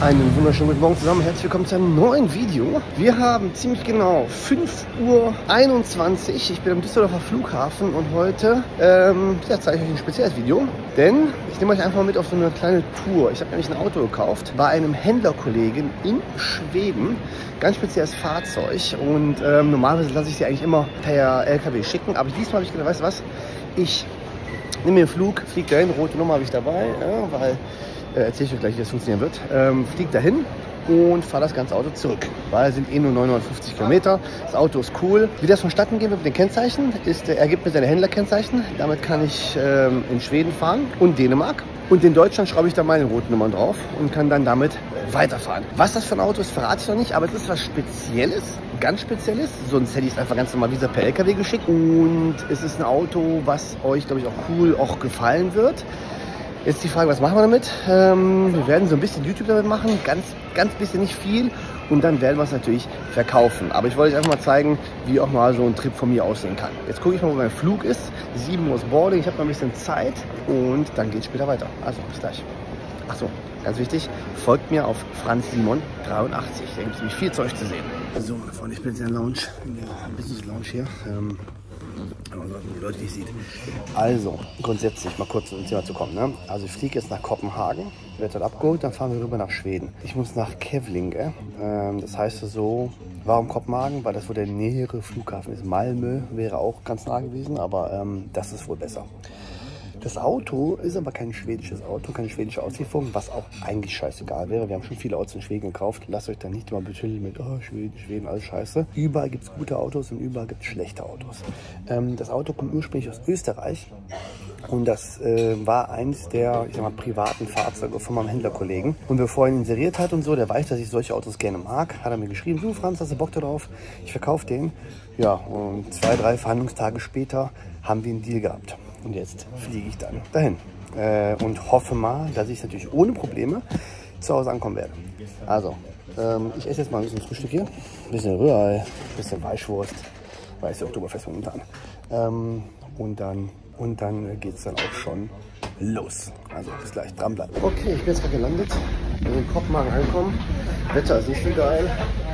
Einen wunderschönen guten Morgen zusammen, herzlich willkommen zu einem neuen Video. Wir haben ziemlich genau 5:21 Uhr. Ich bin am Düsseldorfer Flughafen und heute zeige ich euch ein spezielles Video. Denn ich nehme euch einfach mal mit auf so eine kleine Tour. Ich habe nämlich ein Auto gekauft bei einem Händlerkollegen in Schweden. Ganz spezielles Fahrzeug und normalerweise lasse ich sie eigentlich immer per LKW schicken. Aber diesmal habe ich gedacht, weißt du was, ich nehme mir den Flug, fliege dahin, rote Nummer habe ich dabei, ja, weil... erzähle ich euch gleich, wie das funktionieren wird. Fliege dahin und fahre das ganze Auto zurück, weil es sind eh nur 950 Kilometer. Das Auto ist cool. Wie das vonstatten geht mit den Kennzeichen, ist, er gibt mir seine Händlerkennzeichen. Damit kann ich in Schweden fahren und Dänemark. Und in Deutschland schraube ich dann meine roten Nummern drauf und kann dann damit weiterfahren. Was das für ein Auto ist, verrate ich noch nicht, aber es ist was Spezielles, ganz Spezielles. Sonst hätte ich es einfach ganz normal wie per LKW geschickt. Und es ist ein Auto, was euch, glaube ich, auch cool auch gefallen wird. Jetzt die Frage, was machen wir damit? Wir werden so ein bisschen YouTube damit machen, ganz bisschen, nicht viel. Und dann werden wir es natürlich verkaufen. Aber ich wollte euch einfach mal zeigen, wie auch mal so ein Trip von mir aussehen kann. Jetzt gucke ich mal, wo mein Flug ist. 7 Uhr ist Boarding, ich habe noch ein bisschen Zeit. Und dann geht es später weiter. Also, bis gleich. Achso, ganz wichtig, folgt mir auf Franz Simon 83. Da gibt es nämlich viel Zeug zu sehen. So, meine Freunde, ich bin jetzt in der Lounge, in der Business Lounge hier. Aber die Leute nicht sieht. Also, grundsätzlich, mal kurz ins Thema zu kommen. Ne? Also ich fliege jetzt nach Kopenhagen, werde dort abgeholt, dann fahren wir rüber nach Schweden. Ich muss nach Kävlinge. Das heißt so, warum Kopenhagen? Weil das wohl der nähere Flughafen ist. Malmö wäre auch ganz nah gewesen, aber das ist wohl besser. Das Auto ist aber kein schwedisches Auto, keine schwedische Auslieferung, was auch eigentlich scheißegal wäre. Wir haben schon viele Autos in Schweden gekauft. Lasst euch da nicht immer betüllen mit, oh, Schweden, alles scheiße. Überall gibt es gute Autos und überall gibt es schlechte Autos. Das Auto kommt ursprünglich aus Österreich und das war eins der, ich sag mal, privaten Fahrzeuge von meinem Händlerkollegen. Und bevor er ihn inseriert hat und so, der weiß, dass ich solche Autos gerne mag, hat er mir geschrieben, du Franz, hast du Bock darauf? Ich verkaufe den. Ja, und 2, 3 Verhandlungstage später haben wir einen Deal gehabt. Und jetzt fliege ich dann dahin und hoffe mal, dass ich natürlich ohne Probleme zu Hause ankommen werde. Also, ich esse jetzt mal ein bisschen Frühstück hier. Ein bisschen Rührei, ein bisschen Weichwurst, weil es ja Oktoberfest momentan. Und dann geht es dann auch schon los. Also bis gleich, dranbleiben. Okay, ich bin jetzt gerade gelandet, bin in Kopenhagen angekommen. Wetter ist nicht so geil.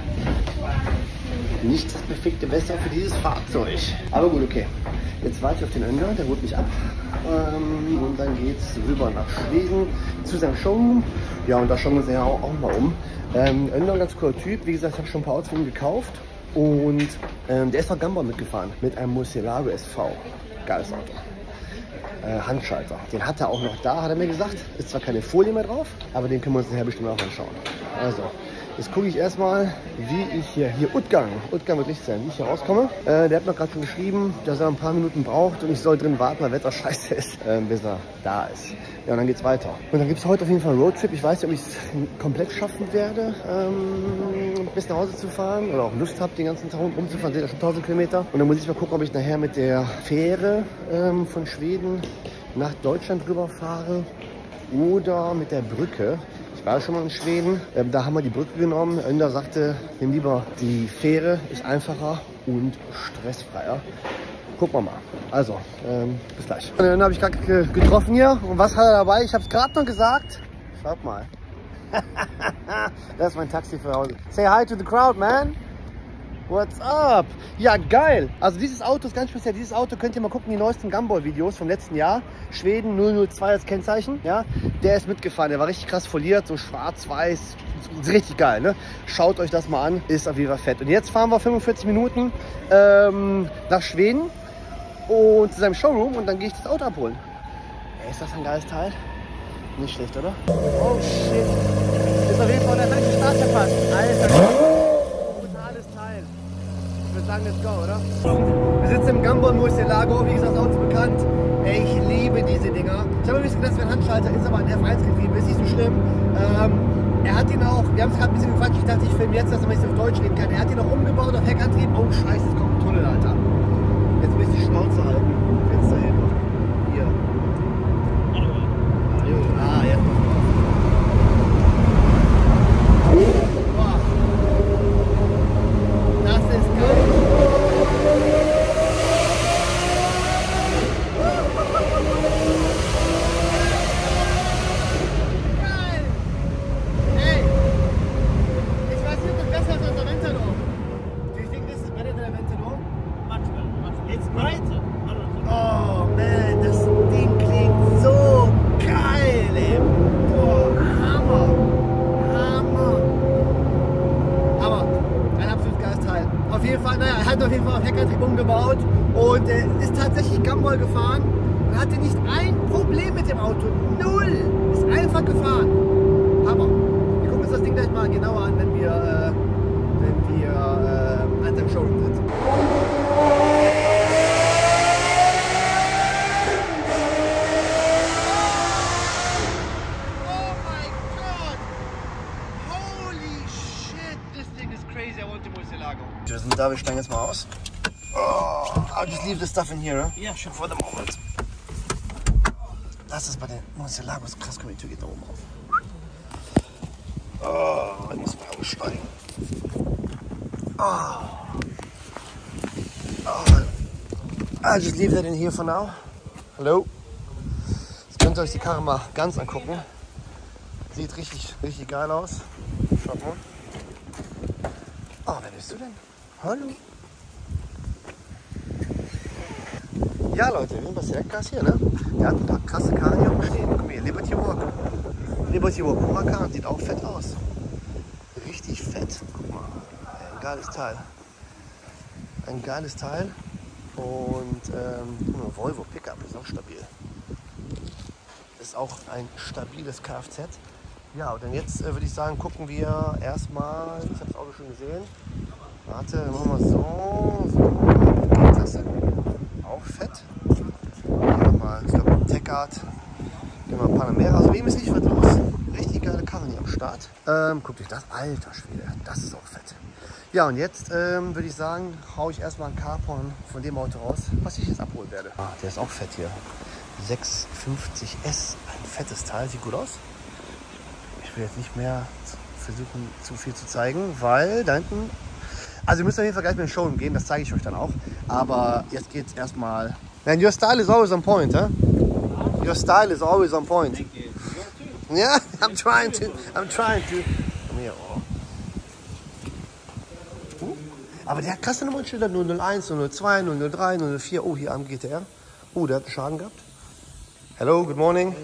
Nicht das perfekte Wetter für dieses Fahrzeug. Aber gut, okay. Jetzt warte ich auf den Önder, der holt mich ab. Und dann geht es rüber nach Schweden zu seinem Showroom. Ja, und da schauen wir uns ja auch mal um. Önder, ein ganz cooler Typ. Wie gesagt, ich habe schon ein paar Autos von ihm gekauft. Und der ist nach Gamborn mitgefahren mit einem Murcielago SV. Geiles Auto. Handschalter. Den hat er auch noch da, hat er mir gesagt. Ist zwar keine Folie mehr drauf, aber den können wir uns nachher bestimmt auch anschauen. Also, jetzt gucke ich erstmal, wie ich hier Utgang wird Licht sein, wie ich hier rauskomme. Der hat mir gerade schon geschrieben, dass er ein paar Minuten braucht und ich soll drin warten, weil Wetter scheiße ist, bis er da ist. Ja, und dann geht's weiter. Und dann gibt es heute auf jeden Fall einen Roadtrip. Ich weiß nicht, ob ich es komplett schaffen werde, bis nach Hause zu fahren oder auch Lust habe, den ganzen Tag rumzufahren. Sind ja schon 1000 Kilometer. Und dann muss ich mal gucken, ob ich nachher mit der Fähre von Schweden nach Deutschland rüber fahre oder mit der Brücke. Ich war schon mal in Schweden, da haben wir die Brücke genommen. Önder sagte, nimm lieber die Fähre, ist einfacher und stressfreier. Gucken wir mal. Also, bis gleich. Önder habe ich gerade getroffen hier. Und was hat er dabei? Ich habe es gerade noch gesagt. Schaut mal. Das ist mein Taxi für Hause. Say hi to the crowd, man. What's up? Ja, geil. Also dieses Auto ist ganz speziell. Dieses Auto könnt ihr mal gucken, die neuesten Gumball-Videos vom letzten Jahr. Schweden 002 als Kennzeichen. Ja, der ist mitgefahren. Der war richtig krass foliert, so schwarz-weiß. Richtig geil, ne? Schaut euch das mal an. Ist auf jeden Fall fett. Und jetzt fahren wir 45 Minuten nach Schweden und zu seinem Showroom und dann gehe ich das Auto abholen. Ey, ist das ein geiles Teil? Nicht schlecht, oder? Oh shit. Ist auf jeden Fall der falsche Start verpasst. Alter. Ich würde sagen, let's go, oder? Wir sitzen im Gamborn Murcielago, wie gesagt, das Auto ist bekannt. Ey, ich liebe diese Dinger. Ich habe ein bisschen gedacht, es wäre ein Handschalter, ist aber ein F1 geblieben, ist nicht so schlimm. Er hat ihn auch, wir haben es gerade ein bisschen gequatscht, ich dachte, ich filme jetzt, dass man es auf Deutsch reden kann. Er hat ihn auch umgebaut auf Heckantrieb. Oh scheiße, es kommt ein Tunnel, Alter. Jetzt muss ich die Schnauze halten. Fenster hin. Hier. Ah, jetzt. Das ist geil. Geil. Hey. Und der ist tatsächlich Gumball gefahren und hatte nicht ein Problem mit dem Auto. Null! Ist einfach gefahren. Hammer. Wir gucken uns das Ding gleich mal genauer an, wenn wir an dem Showroom sind. Da, wir steigen jetzt mal aus. Oh, I'll just leave the stuff in here, huh? Yeah, sure. For the moment. Das ist bei den Murciélagos krass. Komm, die Tür geht da oben auf. Oh, ich muss mal aussteigen. Oh. I'll just leave that in here for now. Hallo. Jetzt könnt ihr euch die Karre mal ganz angucken. Sieht richtig, richtig geil aus. Schaut mal. Oh, wer bist du denn? Hallo. Ja Leute, wir sind bei Selectcars hier, ne? Der hat ein paar krasse Karren hier rumstehen. Guck mal hier, Liberty Walk. Liberty Walk Huracan, sieht auch fett aus. Richtig fett. Guck mal, ein geiles Teil. Ein geiles Teil. Und Volvo Pickup ist auch stabil. Ist auch ein stabiles Kfz. Ja, und dann jetzt würde ich sagen, gucken wir erstmal, ich habe das Auto schon gesehen. Warte, machen wir so. Wie geht das denn? Auch fett. Mal, ich glaube, Techart. Gehen wir Panamera. Also, wem ist nicht was los? Richtig geile Karren hier am Start. Guckt euch das. Alter Schwede, das ist auch fett. Ja, und jetzt würde ich sagen, haue ich erstmal ein Carporn von dem Auto raus, was ich jetzt abholen werde. Ah, der ist auch fett hier. 650S. Ein fettes Teil. Sieht gut aus. Ich will jetzt nicht mehr versuchen, zu viel zu zeigen, weil da hinten. Also ihr müsst auf jeden Fall gleich mit dem Showroom gehen, das zeige ich euch dann auch. Aber jetzt geht's erstmal. Man, your style is always on point, huh? Your style is always on point. Yeah, I'm trying to. Komm hier, oh. Aber der hat krasse Nummernschilder 001, 002, 003, 004. Oh, hier am GTR. Oh, der hat einen Schaden gehabt. Hello, good morning.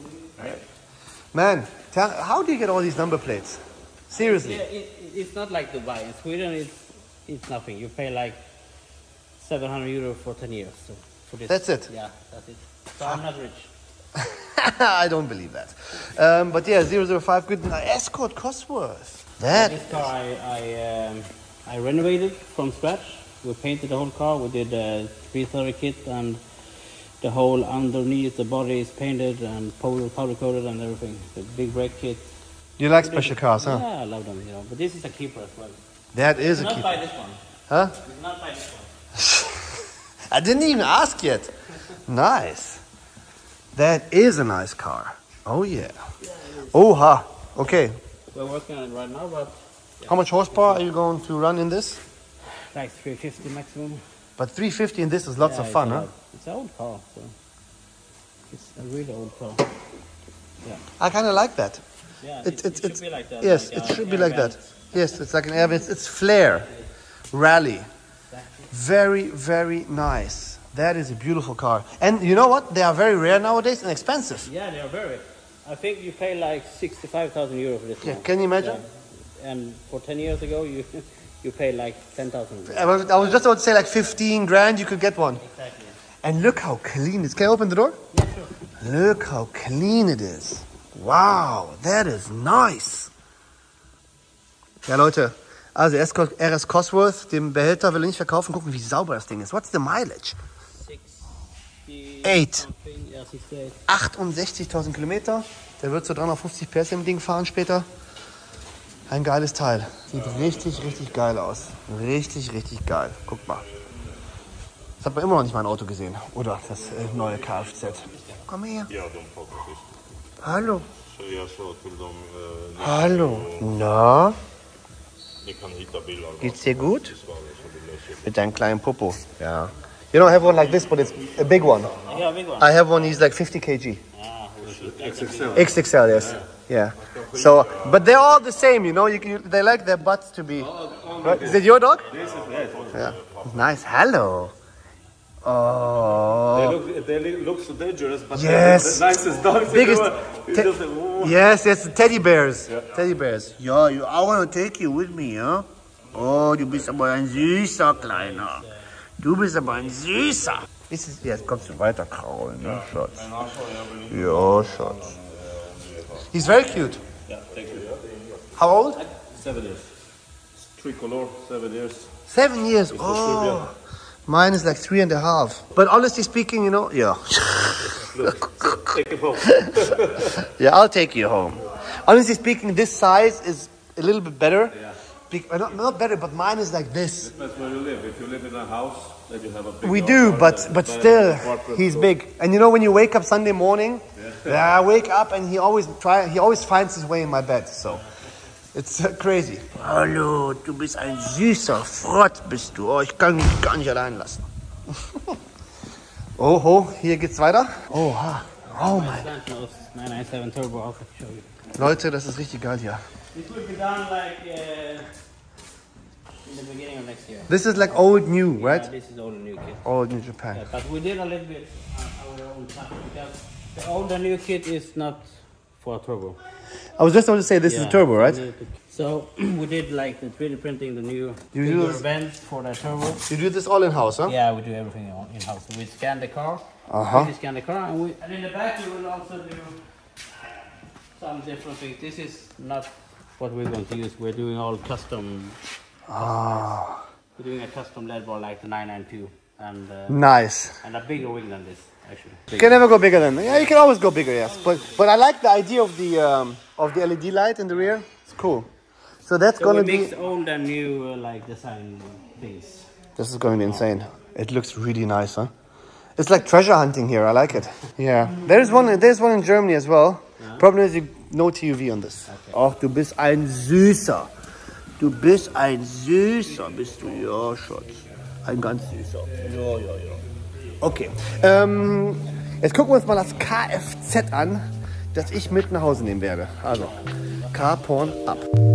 Man, how do you get all these number plates? Seriously? Yeah, it's not like Dubai. In Sweden, it's nothing. You pay like 700 euro for 10 years. So for this. That's it? Yeah, that's it. So I'm not rich. I don't believe that. But yeah, 005, good. Escort Cosworth. That. This car I renovated from scratch. We painted the whole car. We did a 330 kit and the whole underneath the body is painted and powder coated and everything. The big brake kit. You like special cars, huh? Yeah, I love them, you know. But this is a keeper as well. That is a Not keeper. buy this one. Huh? Not buy this one. I didn't even ask yet. Nice. That is a nice car. Oh yeah. Oh ha. Okay. We're working on it right now, but How much horsepower are you going to run in this? like 350 maximum. But 350 in this is lots of Yeah, fun, it's huh? It's an old car, so it's a really old car. I kind of like that. Yeah, It should be like that. Yes, like, it should be air like that. vent. Yes, it's like an air. It's flair, rally. Exactly. Very, very nice. That is a beautiful car. And you know what? They are very rare nowadays and expensive. Yeah, they are very. I think you pay like 65,000 euro for this Yeah, one. can you imagine? Yeah. And for 10 years ago, you pay like 10,000. I was just about to say like 15 grand you could get one. Exactly. And look how clean it is. Can I open the door? Yeah, sure. Look how clean it is. Wow, that is nice. Ja, Leute, also RS Cosworth, den Behälter will ich nicht verkaufen. Gucken, wie sauber das Ding ist. What's the mileage? 68. Yeah, 68. 68.000 Kilometer. Der wird so 350 PS im Ding fahren später. Ein geiles Teil. Sieht richtig, richtig geil aus. Richtig, richtig geil. Guck mal. Das hat man immer noch nicht mein Auto gesehen. Oder das neue Kfz. Komm her. Hallo. Hallo. Na? Geht's dir gut? Mit deinem kleinen Popo. Ja. You don't have one like this, but it's a big one. Yeah, big one. I have one, he's like 50 kg. XXL. XXL, yes. Yeah. So, but they're all the same, you know. They like their butts to be. Right? Is it your dog? This is it. Yeah. Nice. Hello. Oh. They look so dangerous, but Yes. the nicest dogs Biggest. in the world. It's just a, Yes, teddy bears. Yeah. Teddy bears. Ja, I want to take you with me, huh? Oh, du bist aber ein süßer Kleiner. Du bist aber ein Süßer. Jetzt kommst du weiter kraulen, ne, Schatz? Ja, Schatz. He's very cute. Yeah, thank you. How old? 7 years. It's 3 color, 7 years. 7 years. Oh, mine is like 3.5. But honestly speaking, you know, yeah. Take it home. Yeah, I'll take you home. Honestly speaking, this size is a little bit better. Yeah. Not better, but mine is like this. Depends where you live. If you live in a house, then you have a big We dog, do, or but still, he's big. And you know when you wake up Sunday morning, I wake up and he always finds his way in my bed. So it's crazy. Hallo, du bist ein süßer Frott, bist du. Oh, ich kann mich gar nicht allein lassen. Oh, hier geht's weiter. Oha. Oh mein. 997 Turbo, I'll show you. Leute, das ist richtig geil hier. This will be done like in the beginning of next year. This is like old new, right? This is old and new kit. Old new Japan. Yeah, but we did a little bit our own stuff because the old and new kit is not for a turbo. I was just about to say this is a turbo, right? So we did like the 3D printing, the new You do bigger this- vents for the turbo. You do this all in house, huh? Yeah, we do everything in house. We scan the car. We scan the car, and in the back we will also do some different things. This is not what we're going to use. We're doing all custom. We're doing a custom LED bar like the 992, and Nice. and a bigger wing than this actually. You can never go bigger than. Yeah, you can always go bigger, yes. But I like the idea of the LED light in the rear. It's cool. So that's So gonna we be. mix old and new like design things. This is going to be insane. It looks really nice, huh? It's like treasure hunting here. I like it. Yeah. There's one in Germany as well. Problem is no TUV on this. Ach, du bist ein Süßer. Du bist ein Süßer, bist du. Ja, Schatz. Ein ganz Süßer. Ja. Okay. Jetzt gucken wir uns mal das Kfz an, das ich mit nach Hause nehmen werde. Also, Car-Porn ab.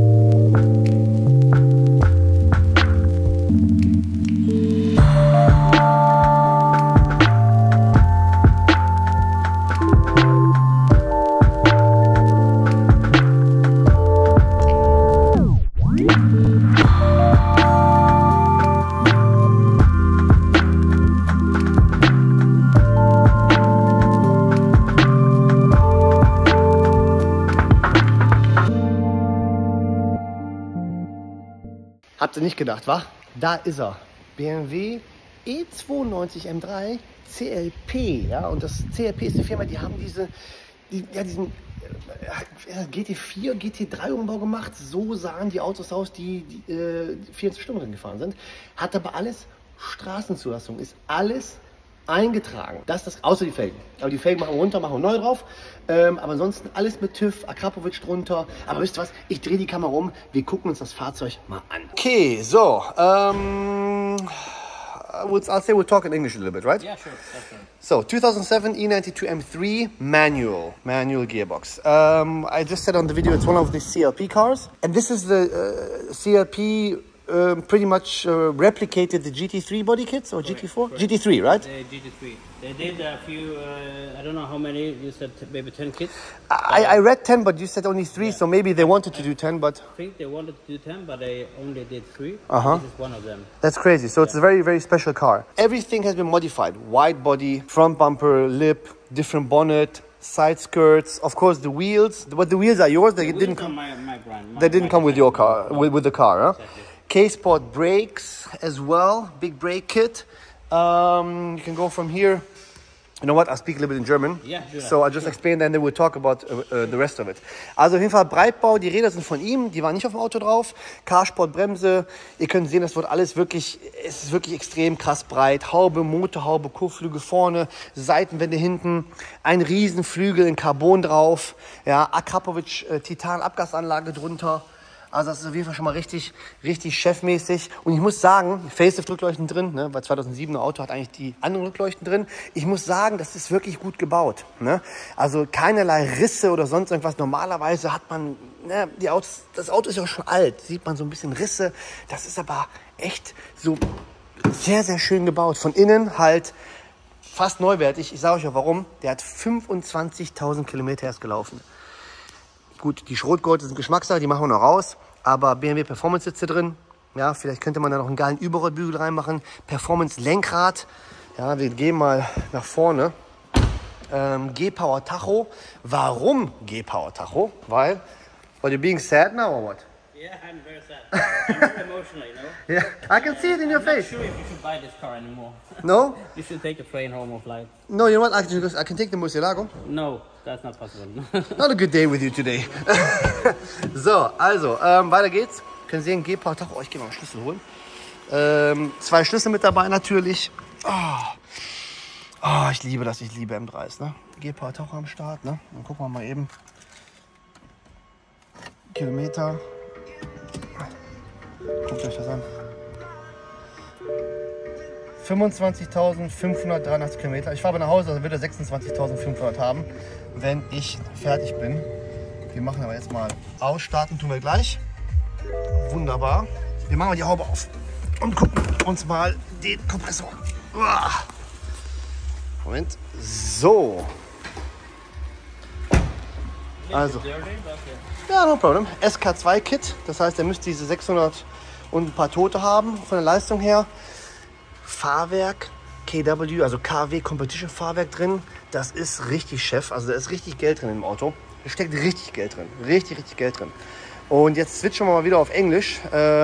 Habt ihr nicht gedacht, wa? Da ist er. BMW E92 M3 CLP. Ja? Und das CLP ist eine Firma, die haben diesen GT4, GT3 Umbau gemacht. So sahen die Autos aus, die 24 Stunden drin gefahren sind. Hat aber alles Straßenzulassung, ist alles eingetragen. Außer die Felgen. Aber die Felgen machen wir runter, machen wir neu drauf. Aber ansonsten alles mit TÜV, Akrapovic drunter. Aber wisst ihr was? Ich drehe die Kamera um. Wir gucken uns das Fahrzeug mal an. Okay, so. I'll say we'll talk in English a little bit, right? Yeah, sure. That's right. So, 2007 E92 M3 manual gearbox. I just said on the video it's one of the CLP cars. And this is the CLP pretty much replicated the GT3 body kits or GT4? Correct. GT3, right? The GT3. They did a few, I don't know how many, you said maybe 10 kits. I read 10, but you said only 3, so maybe they wanted to do 10, but... I think they wanted to do 10, but they only did 3. Uh-huh. This is one of them. That's crazy. So it's a very, very special car. Everything has been modified. Wide body, front bumper, lip, different bonnet, side skirts. Of course, the wheels. But the wheels are yours. They didn't come. My brand. They didn't come with your car, No. with the car, huh? Exactly. K-Sport brakes as well. Big brake kit. You can go from here. You know what? I'll speak a little bit in German. Yeah, do that. So I'll just explain, then we'll talk about the rest of it. Also auf jeden Fall Breitbau, die Räder sind von ihm, die waren nicht auf dem Auto drauf. Carsport Bremse, ihr könnt sehen, das wird alles wirklich, es ist wirklich extrem krass breit. Haube, Motorhaube, Kotflügel vorne, Seitenwände hinten, ein Riesenflügel in Carbon drauf, ja, Akrapovic Titan Abgasanlage drunter. Also das ist auf jeden Fall schon mal richtig, richtig chefmäßig. Und ich muss sagen, Facelift-Rückleuchten drin, ne, weil 2007er Auto hat eigentlich die anderen Rückleuchten drin. Ich muss sagen, das ist wirklich gut gebaut. Ne? Also keinerlei Risse oder sonst irgendwas. Normalerweise hat man, ne, das Auto ist ja auch schon alt, sieht man so ein bisschen Risse. Das ist aber echt so sehr, sehr schön gebaut. Von innen halt fast neuwertig. Ich sage euch auch warum. Der hat 25.000 Kilometer erst gelaufen. Gut, die Schrotgurte sind Geschmackssache, die machen wir noch raus. Aber BMW Performance sitzt hier drin. Ja, vielleicht könnte man da noch einen geilen Überrollbügel reinmachen. Performance-Lenkrad. Ja, wir gehen mal nach vorne. G-Power Tacho. Warum G-Power Tacho? Weil, you're being sad now or what? Yeah, I'm very sad. I'm very emotional, you know. Yeah, I can see it in your I'm face. not sure if you should buy this car anymore. No? You should take a train home or flight. No, you know what? I can take the Murcielago. No, that's not possible. Not a good day with you today. So, also, weiter geht's. Können Sie sehen, G-Power Tacho. Oh, ich gehe mal einen Schlüssel holen. 2 Schlüssel mit dabei natürlich. Oh, ich liebe das, ich liebe M3s. Ne? G-Power Tacho am Start. Ne? Dann gucken wir mal eben. Kilometer. Guckt euch das an. 25.583 Kilometer. Ich fahre nach Hause, also wird er 26.500 haben, wenn ich fertig bin. Wir machen aber jetzt mal ausstarten, tun wir gleich. Wunderbar. Wir machen mal die Haube auf und gucken uns mal den Kompressor an. Moment. So. Also. Ja, no problem. SK2-Kit. Das heißt, er müsste diese 600 und ein paar Tote haben von der Leistung her. Fahrwerk, KW, also KW Competition Fahrwerk drin. Das ist richtig Chef. Also da ist richtig Geld drin im Auto. Da steckt richtig Geld drin. Richtig Geld drin. Und jetzt switchen wir mal wieder auf Englisch,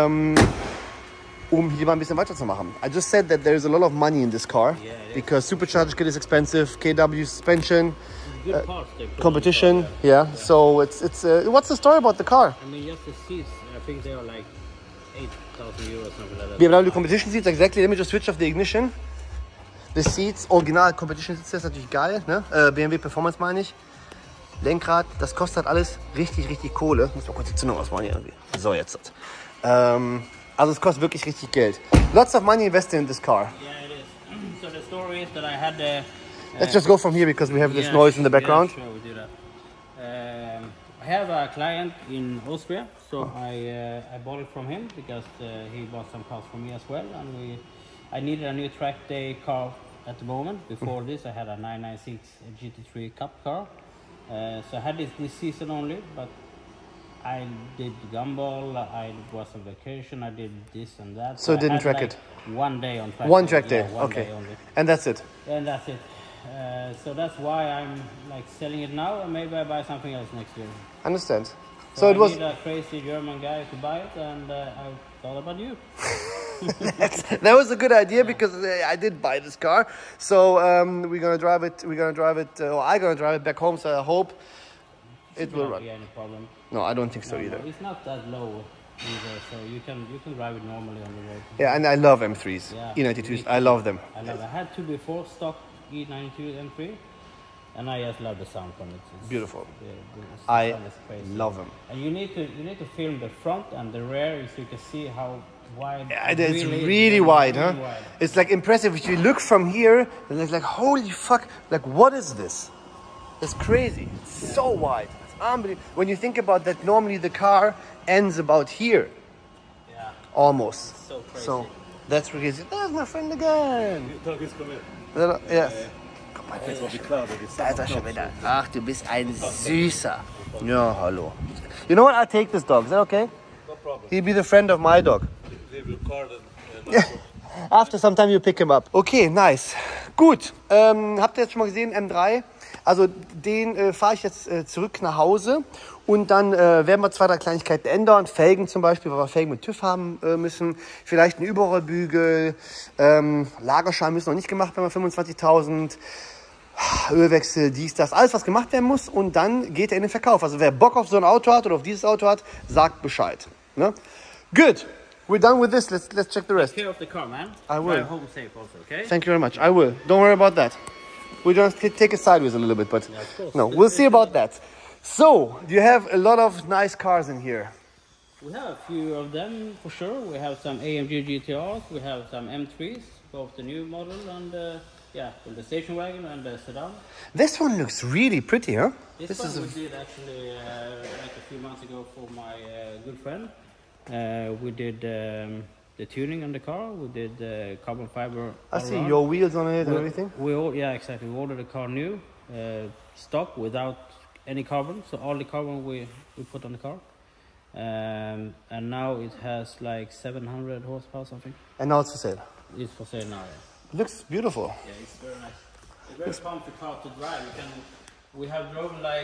um hier mal ein bisschen weiterzumachen. I just said that there is a lot of money in this car. Yeah, because supercharged kit is expensive, KW suspension, good parts, competition. Yeah. So it's what's the story about the car? I mean, just the seats. I think they are like 8,000 euros, something like that. BMW competition seats, exactly. Let me just switch off the ignition. The seats, original competition seats, das ist natürlich geil, ne? BMW Performance meine ich. Lenkrad, das kostet alles richtig Kohle. Muss mal kurz die Zündung ausmachen hier irgendwie. So, jetzt. Also es kostet wirklich richtig Geld. Lots of money invested in this car. Yeah, it is. So the story is that I had Let's just go from here because we have this noise in the background. Yeah, sure, we do that. I have a client in Austria, so I bought it from him because he bought some cars for me as well, and I needed a new track day car at the moment. Before this, I had a 996 GT3 Cup car, so I had this season only, but I did gumball, I was on vacation, I did this and that. So didn't track like it? One day on track One track day, yeah, one okay. day only. And that's it? And that's it. So that's why I'm like selling it now, and maybe I buy something else next year. Understand. So it was. I need a crazy German guy to buy it, and I thought about you. That was a good idea because I did buy this car. So we're gonna drive it. Or I'm gonna drive it back home. So I hope it will run. Yeah, no problem. No, I don't think so No, either. it's not that low either, so you can drive it normally on the road. Yeah, and I love M3s, Yeah, E92s. I love them. I had two before, stock E92 M3, and I just love the sound from it. It's Beautiful. the I sound is crazy. love them. And you need to film the front and the rear so you can see how wide. It's really wide, huh? Wide. It's like impressive. If you look from here, and it's like, holy fuck! Like, what is this? It's crazy. It's so wide. It's unbelievable. When you think about that, normally the car ends about here, Yeah, almost. so crazy. So that's crazy. There's my friend again. Tag ist kommen. Yes. Guck mal, Das war die klar, das ist da ist er schon wieder. Ach, du bist ein Süßer. Ja, hallo. You know what? I'll take this dog. Is that okay? no problem. He'll be the friend of my dog. Leave your card and Yeah. After some time you pick him up. Okay, nice. Gut. Habt ihr jetzt schon mal gesehen, M3? Also den fahre ich jetzt zurück nach Hause und dann werden wir 2, 3 Kleinigkeiten ändern. Felgen zum Beispiel, weil wir Felgen mit TÜV haben müssen. Vielleicht ein Überrollbügel. Lagerschein müssen noch nicht gemacht werden, 25.000. Ölwechsel, dies, das. Alles, was gemacht werden muss. Und dann geht er in den Verkauf. Also wer Bock auf so ein Auto hat oder auf dieses Auto hat, sagt Bescheid. Ne? Good. We're done with this. Let's check the rest. Take care of the car, man. I will. Drive home safe also, okay? Thank you very much. I will. Don't worry about that. We're going to take it sideways a little bit, but of course. no, we'll see about that. So, you have a lot of nice cars in here. We have a few of them for sure. We have some AMG GTRs, we have some M3s, both the new model and yeah, the station wagon and the sedan. This one looks really pretty, huh? This one we did actually like a few months ago for my good friend. We did the tuning on the car. We did carbon fiber. I see your wheels on it and everything. Yeah, exactly. We ordered the car new, stock without any carbon. So all the carbon we put on the car. And now it has like 700 horsepower something. And now it's for sale. It's for sale now. Yeah. It looks beautiful. Yeah, it's very nice. It's a very comfy car to drive. We have driven like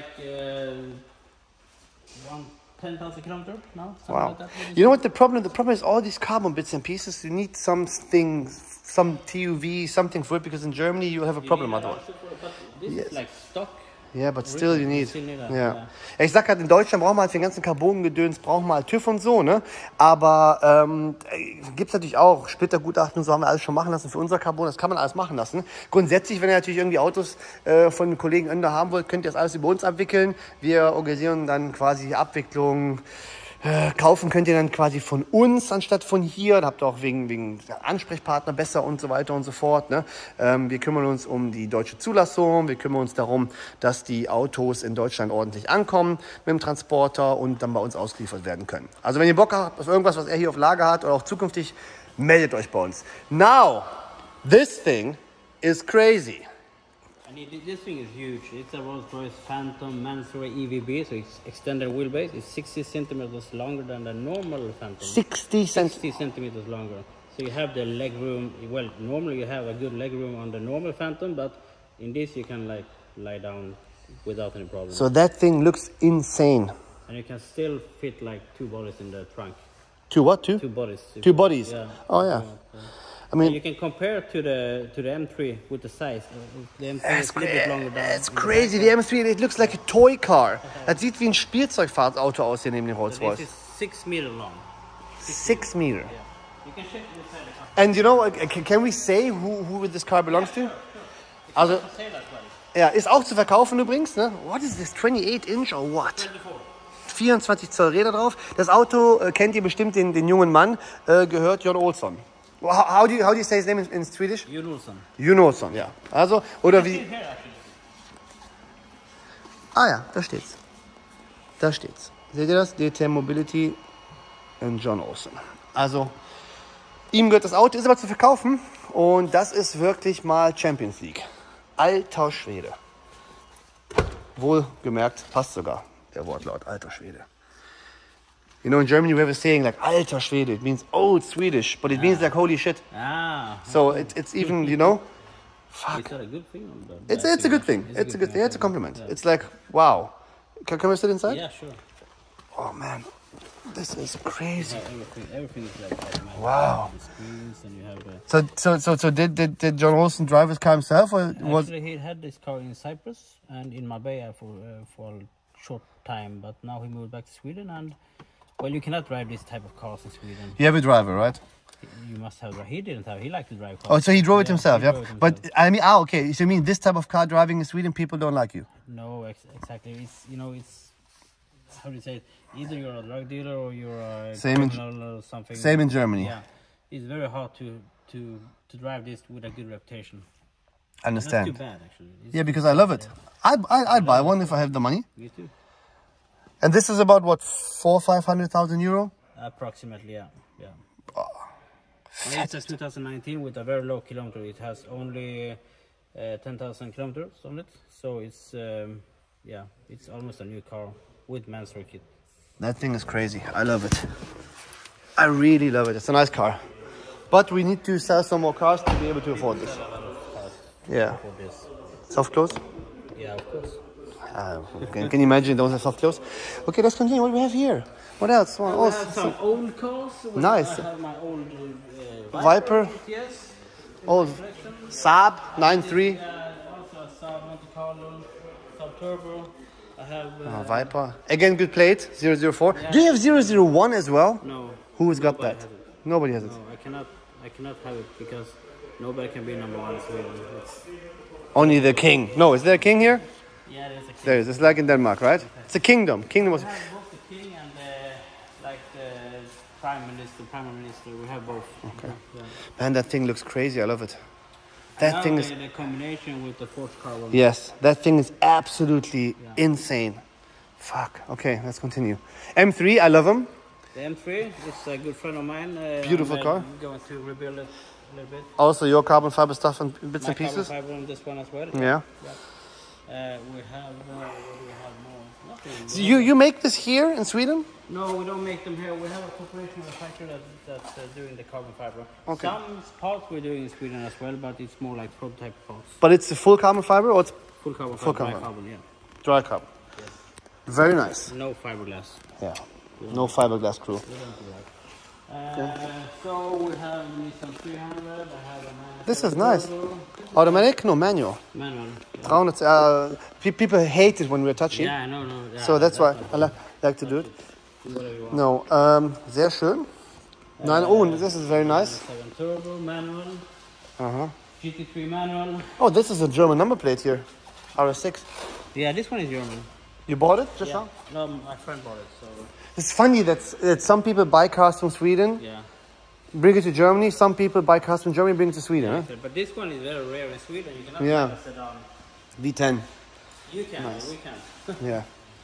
10,000 kilometers now. Wow. Like that. You know what the problem? The problem is all these carbon bits and pieces. You need something, some TUV, something for it, because in Germany you have a problem otherwise. But this is like stock. Yeah, but still you need. That. Ja. Ich sag halt, in Deutschland brauchen wir halt für den ganzen Carbon-Gedöns, brauchen wir halt TÜV und so, ne? Aber gibt's natürlich auch Splittergutachten und so, haben wir alles schon machen lassen für unser Carbon, das kann man alles machen lassen. Grundsätzlich, wenn ihr natürlich irgendwie Autos von den Kollegen Önder haben wollt, könnt ihr das alles über uns abwickeln. Wir organisieren dann quasi die Abwicklung. Kaufen könnt ihr dann quasi von uns anstatt von hier. Da habt ihr auch wegen Ansprechpartner besser und so weiter und so fort. Ne? Wir kümmern uns um die deutsche Zulassung. Wir kümmern uns darum, dass die Autos in Deutschland ordentlich ankommen mit dem Transporter und dann bei uns ausgeliefert werden können. Also wenn ihr Bock habt auf irgendwas, was er hier auf Lager hat oder auch zukünftig, meldet euch bei uns. Now, this thing is crazy. This thing is huge. It's a Rolls-Royce Phantom Mansory EVB, so it's extended wheelbase. It's 60 centimeters longer than the normal Phantom. 60 centimeters longer. So you have the leg room. Well, normally you have a good leg room on the normal Phantom, but in this you can like lie down without any problem. So that thing looks insane. And you can still fit like 2 bodies in the trunk. Two what? Two? 2 bodies. 2 bodies? Yeah. Oh yeah. I mean, and you can compare to the M3 with the size. The M3 is a little bit longer down. It's crazy. The M3, it looks like a toy car. Das sieht wie ein Spielzeugfahrtauto aus hier neben dem Rolls-Royce. This is 6 meters long. 6 meters. Yeah. You can check inside the car. And you know, can we say who this car belongs to? Also, ja, ist auch zu verkaufen übrigens. Ne? What is this? 28 inch or what? 24 Zoll Räder drauf. Das Auto kennt ihr bestimmt den jungen Mann. Gehört Jon Olsson. How do you say his name in Swedish? Jon Olsson. Jon Olsson, ja. Also, oder wie... Ah ja, da steht's. Da steht's. Seht ihr das? DTM Mobility und Jon Olsson. Also, ihm gehört das Auto, ist aber zu verkaufen. Und das ist wirklich mal Champions League. Alter Schwede. Wohlgemerkt, passt sogar der Wortlaut, alter Schwede. You know, in Germany we have a saying like "alter Schwede." It means old Swedish, but it means like holy shit. Ah. So it's even, you know, fuck. Is that a good thing? It's a good thing. It's a good thing. It's a compliment. Yeah. It's like wow. Can we sit inside? Yeah, sure. Oh man, this is crazy. Everything is like that. Wow. And you have So did Jon Olsson drive his car himself, or was? Actually, he had this car in Cyprus and in Marbella for a short time, but now he moved back to Sweden and. Well, you cannot drive this type of cars in Sweden. You have a driver, right? You must have. He didn't have. He liked to drive cars. Oh, so he drove it himself, yeah? Drove it himself. But I mean, okay. So you mean this type of car driving in Sweden, people don't like you? No, exactly. It's it's how do you say it? Either you're a drug dealer or you're a criminal or something. Same in Germany. Yeah, it's very hard to drive this with a good reputation. I understand. Not too bad actually. Yeah, because I love it. I'd buy one if I have the money. Me too. And this is about what, 400,000-500,000 euro? Approximately, yeah. It's a 2019 with a very low kilometer. It has only 10,000 kilometers on it, so it's it's almost a new car with Mansory kit. That thing is crazy. I love it. I really love it. It's a nice car, but we need to sell some more cars to be able to afford this. Yeah. Soft close? Yeah, of course. Can you imagine those are soft close? Okay, let's continue. What do we have here? What else? I have some old cars. Nice. I have my old Viper. Yes. Old Saab 9.3. Also a Saab Monte Carlo, Saab Turbo. I have Viper. Again, good plate. 004. Yeah. Do you have 001 as well? No. Who's got that? Nobody has it. No, I cannot have it because nobody can be number one in Sweden. It's only the king. No, is there a king here? Yeah, there's a king. There is. It's like in Denmark, right? Okay. It's a kingdom. Kingdom was. We have both the king and the prime minister. We have both. Okay. Yeah. Man, that thing looks crazy. I love it. That thing is. The combination with the fourth car. Yes, that thing is absolutely insane. Fuck. Okay, let's continue. M3, I love him. The M3 is a good friend of mine. Beautiful car. I'm going to rebuild it a little bit. Also, your carbon fiber stuff and bits and pieces. Carbon fiber on this one as well. Yeah. We have more. Nothing. So you make this here in Sweden? No, we don't make them here. We have a corporation manufacturer that's doing the carbon fiber. Okay. Some parts we're doing in Sweden as well, but it's more like prototype parts. But it's the full carbon fiber or it's Full carbon Full fiber, carbon. dry carbon, yeah. dry carbon? Yes. Very nice. No fiberglass. Yeah. No fiberglass crew. We don't do that. So we have Nissan 300. I have a manual. This is nice. Automatic? No, manual. Manual. Yeah. 300. People hate it when we're touching. Yeah, no. Yeah, So that's why I like to do it. Whatever you want. No, sehr schön. Nein, oh, this is very nice. 7 turbo manual. Uh-huh. GT3 manual. Oh, this is a German number plate here. RS6. Yeah, this one is German. You bought it just now? No, my friend bought it. So It's funny that some people buy cars from Sweden, yeah. bring it to Germany. Some people buy cars from Germany, bring it to Sweden. Huh? But this one is very rare in Sweden. You cannot Yeah. pass it on. V10. You can, but we can't. Yeah.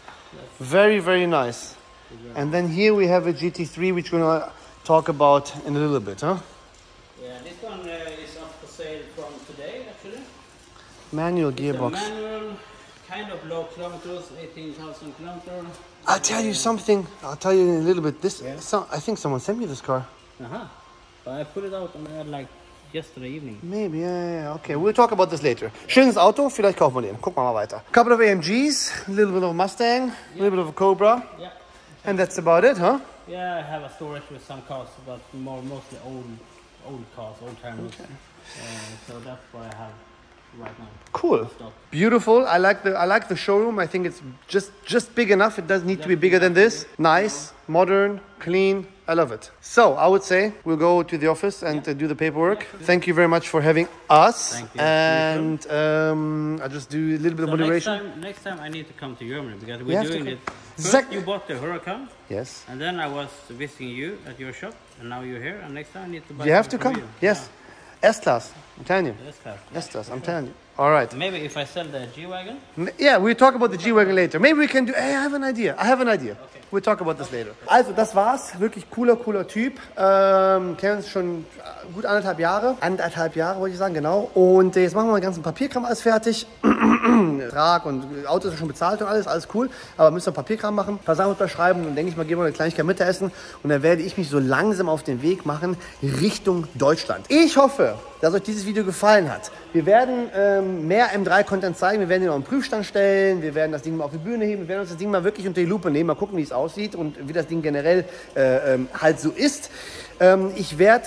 Very, very nice. And then here we have a GT3, which we're going to talk about in a little bit, huh? Yeah, this one is up for sale from today, actually. Manual It's a gearbox. manual, kind of low kilometers, 18,000 kilometers. I'll tell you something. I'll tell you in a little bit. I think someone sent me this car. Uh-huh. But I put it out on the like yesterday evening. Maybe, yeah. Okay, we'll talk about this later. Schönes Auto, vielleicht kaufen wir den. Gucken wir mal weiter. Couple of AMGs, a little bit of a Mustang, a little bit of a Cobra. Yeah. And that's about it, huh? Yeah, I have a storage with some cars, but mostly old cars, old timers. Okay. So that's what I have right now. Cool. Stock. Beautiful. I like the showroom. I think it's just big enough. It doesn't need to be bigger than this. Nice, modern, clean. I love it. So I would say we'll go to the office and do the paperwork. Thank you very much for having us. Thank you. And I'll just do a little bit of So moderation. next time I need to come to Germany because You we're have to doing come. it. First Exactly. you bought the Huracan, Yes. and then I was visiting you at your shop, and now you're here. And next time I need to buy. You have to something come. from you. Yes. S-Class. I'm telling you. Yeah, that's fast. S-Class. I'm telling you. All right. Maybe if I sell the G-Wagon. Yeah, we'll talk about the G-Wagon later. Maybe we can do... Hey, I have an idea. Okay. We'll talk about this later. Also, das war's. Wirklich cooler Typ. Kennen uns schon gut 1,5 Jahre. 1,5 Jahre, wollte ich sagen, genau. Und jetzt machen wir den ganzen Papierkram alles fertig. Vertrag und Auto ist schon bezahlt und alles cool. Aber wir müssen noch Papierkram machen, Vertrag unterschreiben. Und denke ich mal, gehen wir eine Kleinigkeit Mittagessen. Und dann werde ich mich so langsam auf den Weg machen Richtung Deutschland. Ich hoffe, dass euch dieses Video gefallen hat. Wir werden mehr M3-Content zeigen. Wir werden ihn auf den Prüfstand stellen. Wir werden das Ding mal auf die Bühne heben. Wir werden uns das Ding mal wirklich unter die Lupe nehmen. Mal gucken, wie es aussieht und wie das Ding generell halt so ist. Ich werde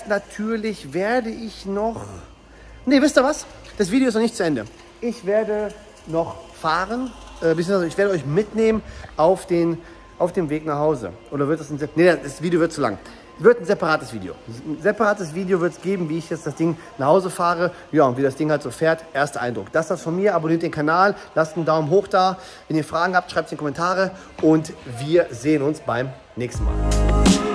noch... Nee, wisst ihr was? Das Video ist noch nicht zu Ende. Ich werde noch fahren, beziehungsweise ich werde euch mitnehmen auf dem Weg nach Hause. Oder wird das ein... Nee, das Video wird zu lang. Wird ein separates Video. Ein separates Video wird es geben, wie ich jetzt das Ding nach Hause fahre. Ja, und wie das Ding halt so fährt. Erster Eindruck. Das ist das von mir. Abonniert den Kanal. Lasst einen Daumen hoch da. Wenn ihr Fragen habt, schreibt es in die Kommentare. Und wir sehen uns beim nächsten Mal.